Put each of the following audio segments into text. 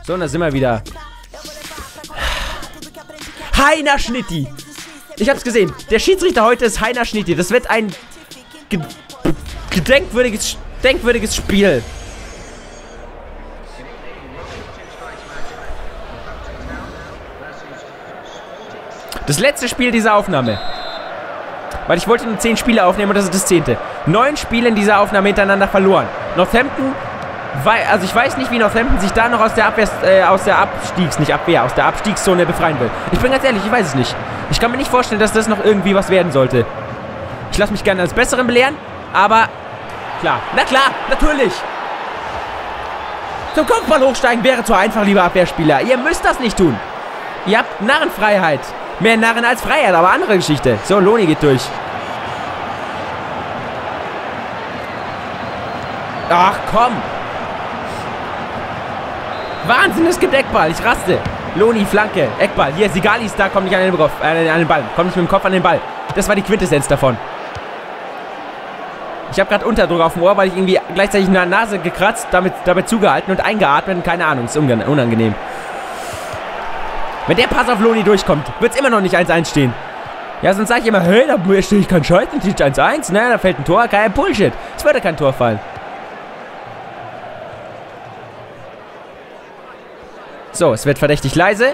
So, und da sind wir wieder. Heiner Schnitti. Ich hab's gesehen. Der Schiedsrichter heute ist Heiner Schnitti. Das wird ein denkwürdiges Spiel. Das letzte Spiel dieser Aufnahme. Weil ich wollte nur 10 Spiele aufnehmen und das ist das 10. 9 Spiele in dieser Aufnahme hintereinander verloren. Northampton, also ich weiß nicht, wie Northampton sich da noch aus der Abstiegszone befreien will. Ich bin ganz ehrlich, ich weiß es nicht. Ich kann mir nicht vorstellen, dass das noch irgendwie was werden sollte. Ich lasse mich gerne als Besseren belehren, aber klar, na klar, natürlich. Zum Kopfball hochsteigen wäre zu einfach, lieber Abwehrspieler. Ihr müsst das nicht tun. Ihr habt Narrenfreiheit. Mehr Narren als Freiheit, aber andere Geschichte. So, Loni geht durch. Ach, komm. Wahnsinn, es gibt Eckball. Ich raste. Loni, Flanke, Eckball. Hier, Sigali ist da, kommt nicht an den Ball. Kommt nicht mit dem Kopf an den Ball. Das war die Quintessenz davon. Ich habe gerade Unterdruck auf dem Ohr, weil ich irgendwie gleichzeitig in der Nase gekratzt, dabei zugehalten und eingeatmet. Keine Ahnung, ist unangenehm. Wenn der Pass auf Loni durchkommt, wird es immer noch nicht 1-1 stehen. Ja, sonst sage ich immer, hey, da stehe ich kein Scheiß, dann steht 1-1. Ne, da fällt ein Tor, kein Bullshit. Es würde kein Tor fallen. So, es wird verdächtig leise.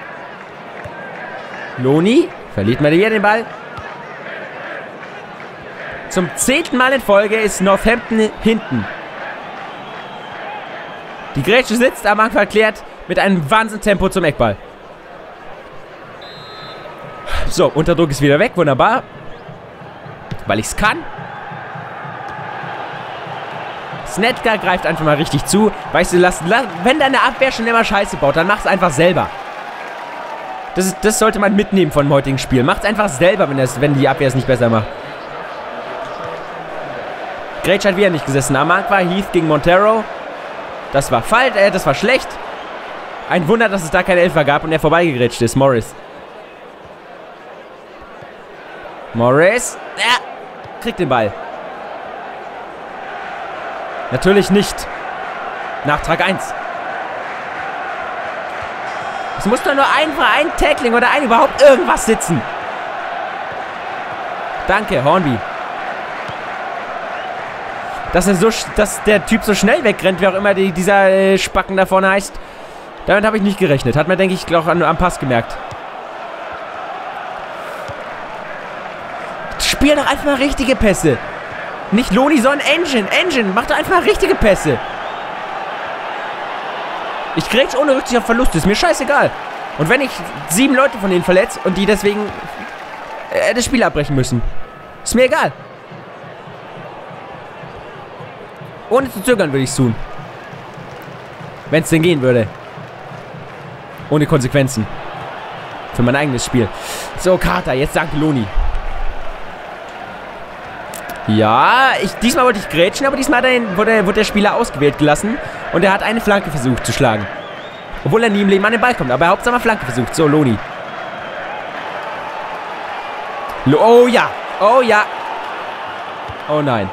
Loni verliert mal wieder den Ball. Zum 10. Mal in Folge ist Northampton hinten. Die Grätsche sitzt am Anfang erklärt mit einem Wahnsinnstempo zum Eckball. So, Unterdruck ist wieder weg, wunderbar. Weil ich es kann. Snetka greift einfach mal richtig zu. Weißt du, wenn deine Abwehr schon immer Scheiße baut, dann mach es einfach selber. Das sollte man mitnehmen von dem heutigen Spiel. Macht es einfach selber, wenn die Abwehr es nicht besser macht. Gretsch hat wieder nicht gesessen. Am Markt war Heath gegen Montero. Das war falsch, das war schlecht. Ein Wunder, dass es da keinen Elfer gab und er vorbeigegrätscht ist. Morris. Morris. Kriegt den Ball. Natürlich nicht. Nachtrag 1. Es muss doch nur einfach ein Tackling oder überhaupt irgendwas sitzen. Danke, Hornby. Dass der Typ so schnell wegrennt, wer auch immer dieser Spacken da vorne heißt. Damit habe ich nicht gerechnet. Hat man, denke ich, auch am Pass gemerkt. Spiel doch einfach mal richtige Pässe. Nicht Loni, sondern Engine. Engine, mach doch einfach mal richtige Pässe. Ich grätsch ohne Rücksicht auf Verluste. Ist mir scheißegal. Und wenn ich 7 Leute von denen verletze und die deswegen das Spiel abbrechen müssen. Ist mir egal. Ohne zu zögern würde ich es tun. Wenn es denn gehen würde. Ohne Konsequenzen. Für mein eigenes Spiel. So, Carter, jetzt danke Loni. Ja, diesmal wollte ich grätschen, aber diesmal wurde der Spieler ausgewählt gelassen. Und er hat eine Flanke versucht zu schlagen. Obwohl er nie im Leben an den Ball kommt. Aber er hat hauptsächlich mal Flanke versucht. So, Loni. Oh ja. Oh ja. Oh nein.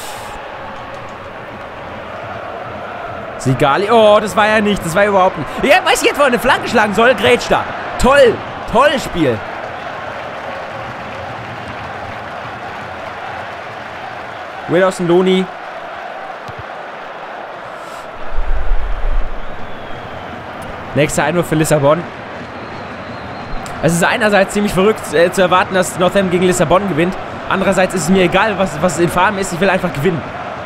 Sigali. Oh, das war ja nicht. Das war überhaupt nicht. Ja, weiß ich jetzt, wo er eine Flanke schlagen soll? Grätsch da. Toll. Tolles Spiel. Wilson, Loni. Nächster Einwurf für Lissabon. Es ist einerseits ziemlich verrückt zu erwarten, dass Northampton gegen Lissabon gewinnt. Andererseits ist es mir egal, was in Farben ist. Ich will einfach gewinnen.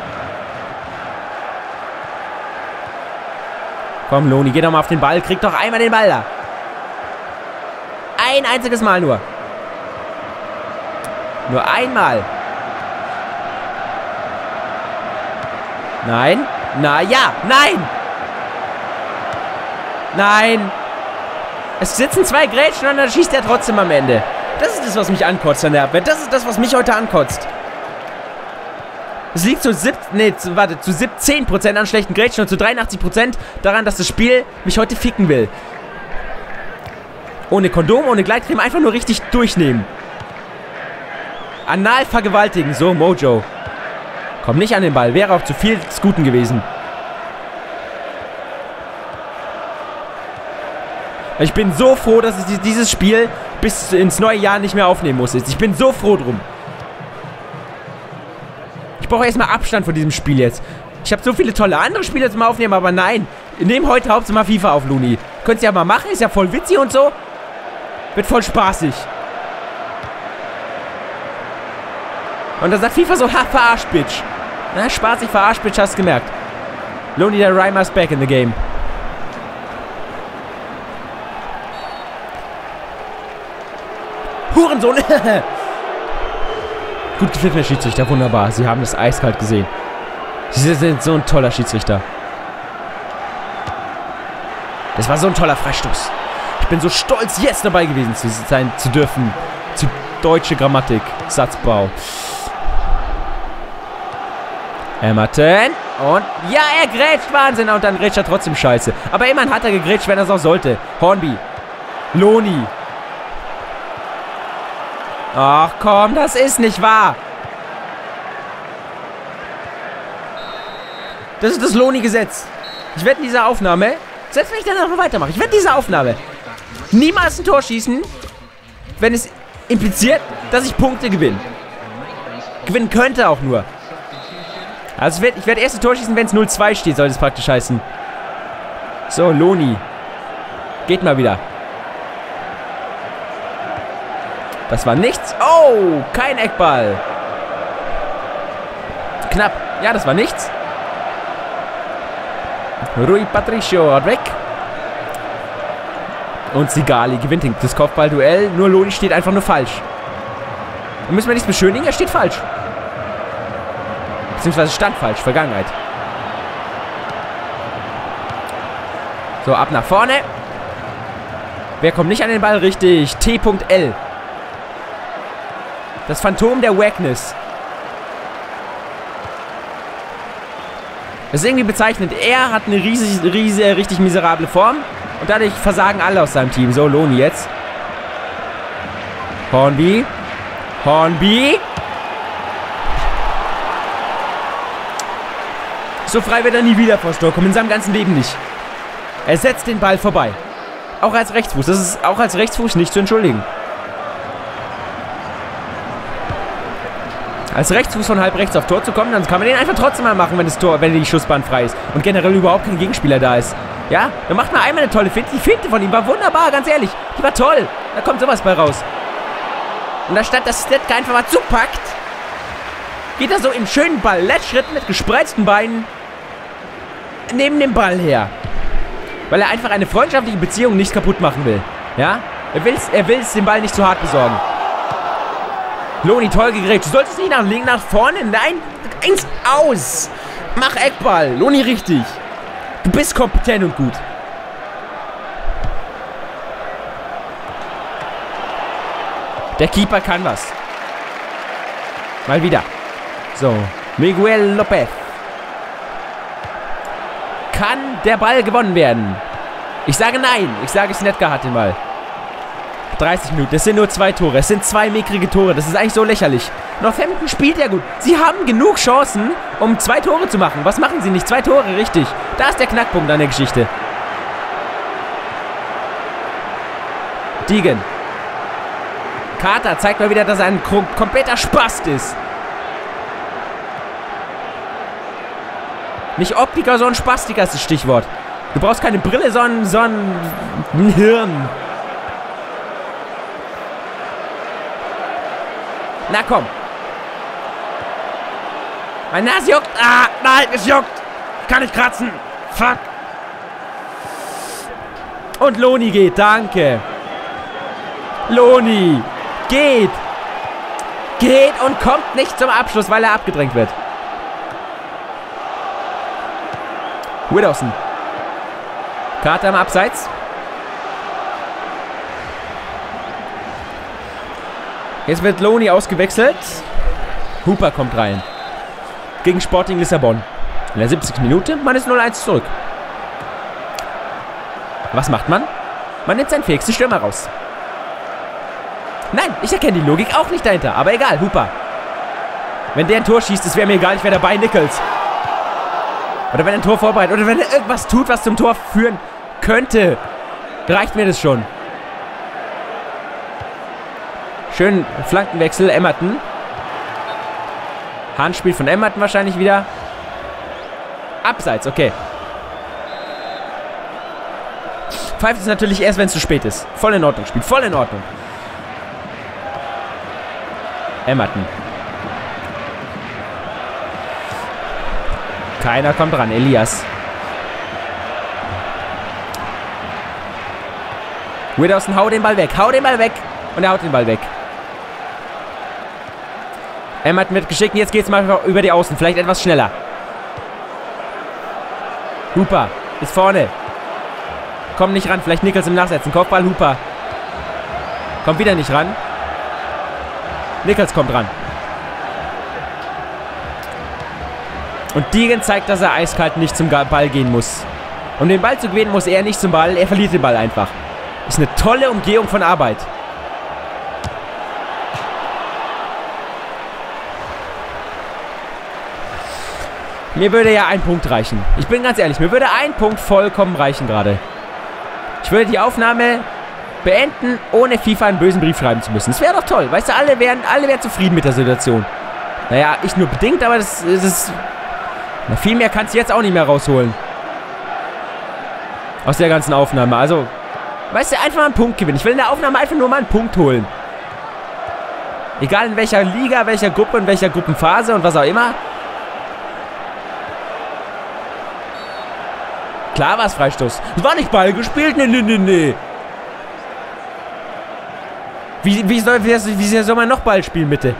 Komm, Loni, geh doch mal auf den Ball. Krieg doch einmal den Ball da. Ein einziges Mal nur. Nur einmal. Nein. Na ja. Nein. Nein. Es sitzen 2 Grätschen und dann schießt er trotzdem am Ende. Das ist das, was mich ankotzt an der Abwehr. Das ist das, was mich heute ankotzt. Es liegt zu 17% an schlechten Grätschen und zu 83% daran, dass das Spiel mich heute ficken will. Ohne Kondom, ohne Gleitcreme, einfach nur richtig durchnehmen. Anal vergewaltigen. So, Mojo. Komm nicht an den Ball. Wäre auch zu viel des Guten gewesen. Ich bin so froh, dass ich dieses Spiel bis ins neue Jahr nicht mehr aufnehmen muss. Ich bin so froh drum. Ich brauche erstmal Abstand von diesem Spiel jetzt. Ich habe so viele tolle andere Spiele zum Aufnehmen, aber nein. Wir nehmen heute hauptsächlich mal FIFA auf, Looney. Könnt ihr ja mal machen, ist ja voll witzig und so. Wird voll spaßig. Und dann sagt FIFA so, ha, verarscht, Bitch. Na, spaßig, verarscht, Bitch, hast gemerkt. Looney, der Rhymer is back in the game. Hurensohn! Gut gepfiffener Schiedsrichter, wunderbar. Sie haben das eiskalt gesehen. Sie sind so ein toller Schiedsrichter. Das war so ein toller Freistoß. Ich bin so stolz, jetzt dabei gewesen zu dürfen. Zu deutsche Grammatik, Satzbau. Emerton. Und ja, er grätscht. Wahnsinn. Und dann grätscht er trotzdem scheiße. Aber immerhin hat er gegrätscht, wenn er es auch sollte. Hornby. Looney. Ach komm, das ist nicht wahr. Das ist das Looney-Gesetz. Ich werde in dieser Aufnahme, selbst wenn ich dann noch weitermache, ich werde in dieser Aufnahme niemals ein Tor schießen, wenn es impliziert, dass ich Punkte gewinne. Gewinnen könnte auch nur. Also ich werde erst ein Tor schießen, wenn es 0-2 steht, soll das praktisch heißen. So, Looney. Geht mal wieder. Das war nichts. Oh, kein Eckball. Knapp. Ja, das war nichts. Rui Patricio hat weg. Und Sigali gewinnt das Kopfballduell. Nur Looney steht einfach nur falsch. Da müssen wir nichts beschönigen, er steht falsch. Beziehungsweise stand falsch, Vergangenheit. So, ab nach vorne. Wer kommt nicht an den Ball? Richtig. T.L. Das Phantom der Wackness. Das ist irgendwie bezeichnend. Er hat eine richtig miserable Form. Und dadurch versagen alle aus seinem Team. So, Looney jetzt. Hornby. Hornby. So frei wird er nie wieder vor Tor kommen. In seinem ganzen Leben nicht. Er setzt den Ball vorbei. Auch als Rechtsfuß. Das ist auch als Rechtsfuß nicht zu entschuldigen. Als Rechtsfuß von halb rechts auf Tor zu kommen, dann kann man den einfach trotzdem mal machen, wenn die Schussbahn frei ist. Und generell überhaupt kein Gegenspieler da ist. Ja, dann macht man einmal eine tolle Finte. Die Finte von ihm war wunderbar, ganz ehrlich. Die war toll. Da kommt sowas bei raus. Und anstatt dass Stetka einfach mal zupackt, geht er so im schönen Ballettschritt mit gespreizten Beinen neben dem Ball her. Weil er einfach eine freundschaftliche Beziehung nicht kaputt machen will. Ja? Er will es den Ball nicht zu hart besorgen. Looney, toll gegrätscht. Du solltest nicht nach links, nach vorne. Nein, eins aus. Mach Eckball. Looney, richtig. Du bist kompetent und gut. Der Keeper kann was. Mal wieder. So, Miguel Lopez. Kann der Ball gewonnen werden? Ich sage nein. Ich sage, Stetka hat den Ball. 30 Minuten. Das sind nur 2 Tore. Es sind 2 mickrige Tore. Das ist eigentlich so lächerlich. Northampton spielt ja gut. Sie haben genug Chancen, um 2 Tore zu machen. Was machen sie nicht? 2 Tore, richtig. Da ist der Knackpunkt an der Geschichte. Deegan. Carter zeigt mal wieder, dass er ein kompletter Spast ist. Nicht Optiker, sondern Spastiker ist das Stichwort. Du brauchst keine Brille, sondern ein Hirn. Na komm. Mein Nase juckt. Ah, nein, es juckt. Ich kann nicht kratzen. Fuck. Und Looney geht, danke. Looney geht. Geht und kommt nicht zum Abschluss, weil er abgedrängt wird. Widowson. Carter im Abseits. Jetzt wird Looney ausgewechselt. Hooper kommt rein. Gegen Sporting Lissabon. In der 70. Minute. Man ist 0-1 zurück. Was macht man? Man nimmt seinen fähigsten Stürmer raus. Nein, ich erkenne die Logik auch nicht dahinter. Aber egal, Hooper. Wenn der ein Tor schießt, es wäre mir egal, ich wäre dabei, Nichols. Oder wenn er ein Tor vorbereitet. Oder wenn er irgendwas tut, was zum Tor führen könnte. Reicht mir das schon. Schön Flankenwechsel, Emerton. Handspiel von Emerton wahrscheinlich wieder. Abseits, okay. Pfeift es natürlich erst, wenn es zu spät ist. Voll in Ordnung, Spiel, voll in Ordnung. Emerton. Keiner kommt ran, Elias. Widdowson, hau den Ball weg, und er haut den Ball weg. Emerton wird geschickt, jetzt geht's mal über die Außen, vielleicht etwas schneller. Hooper ist vorne. Kommt nicht ran, vielleicht Nichols im Nachsetzen. Kopfball, Hooper. Kommt wieder nicht ran. Nichols kommt ran. Und Deegan zeigt, dass er eiskalt nicht zum Ball gehen muss. Um den Ball zu gewinnen, muss er nicht zum Ball, er verliert den Ball einfach. Ist eine tolle Umgehung von Arbeit. Mir würde ja ein Punkt reichen. Ich bin ganz ehrlich, mir würde ein Punkt vollkommen reichen gerade. Ich würde die Aufnahme beenden, ohne FIFA einen bösen Brief schreiben zu müssen. Das wäre doch toll. Weißt du, alle wären zufrieden mit der Situation. Naja, ich nur bedingt, aber das ist... Na, viel mehr kannst du jetzt auch nicht mehr rausholen. Aus der ganzen Aufnahme. Also, weißt du, einfach mal einen Punkt gewinnen. Ich will in der Aufnahme einfach nur mal einen Punkt holen. Egal in welcher Liga, welcher Gruppe und welcher Gruppenphase und was auch immer. Klar war es Freistoß. Es war nicht Ball gespielt. Nee. Wie soll man noch Ball spielen, bitte?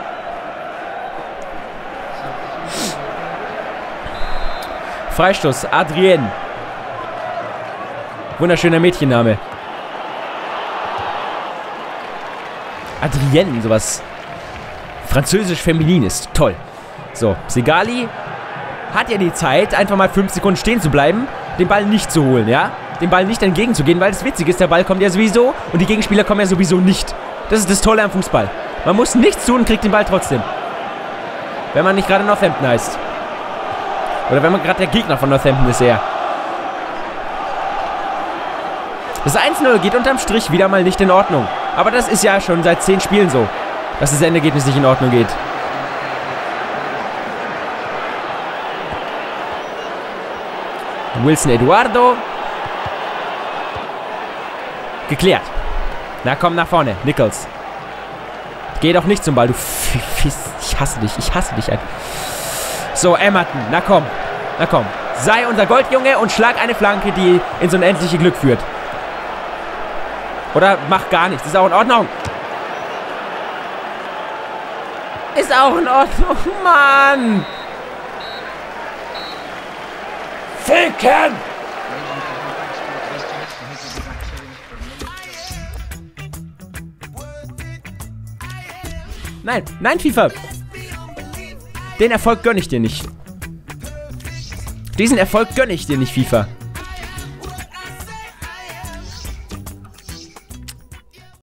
Freistoß. Adrienne. Wunderschöner Mädchenname. Adrienne, sowas französisch-feminin ist. Toll. So, Sigali hat ja die Zeit, einfach mal 5 Sekunden stehen zu bleiben, den Ball nicht zu holen, ja? Dem Ball nicht entgegenzugehen, weil das Witzige ist, der Ball kommt ja sowieso und die Gegenspieler kommen ja sowieso nicht. Das ist das Tolle am Fußball. Man muss nichts tun und kriegt den Ball trotzdem. Wenn man nicht gerade Northampton heißt. Oder wenn man gerade der Gegner von Northampton ist, eher. Das 1-0 geht unterm Strich wieder mal nicht in Ordnung. Aber das ist ja schon seit 10 Spielen so, dass das Endergebnis nicht in Ordnung geht. Wilson Eduardo. Geklärt. Na komm, nach vorne. Nichols. Geh doch nicht zum Ball, du Fiss. Ich hasse dich einfach. So, Emerton. Na komm. Sei unser Goldjunge und schlag eine Flanke, die ins unendliche Glück führt. Oder mach gar nichts. Ist auch in Ordnung. Ist auch in Ordnung, Mann. Ficken! Nein, FIFA. Den Erfolg gönne ich dir nicht. Diesen Erfolg gönne ich dir nicht, FIFA.